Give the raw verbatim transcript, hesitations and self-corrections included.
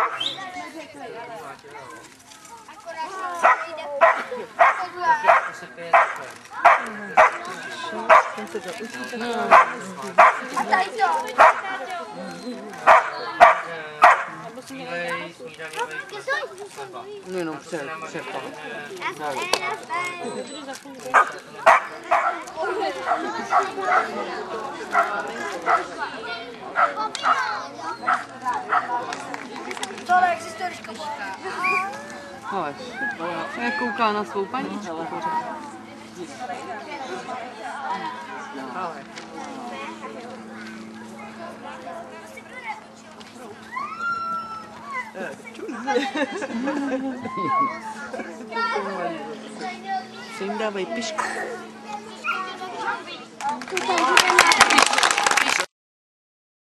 Jenom před, před tam. Tohle existuje škola. Ale, jak kouká na svou paničku. Ale. Co jim dávají pišku?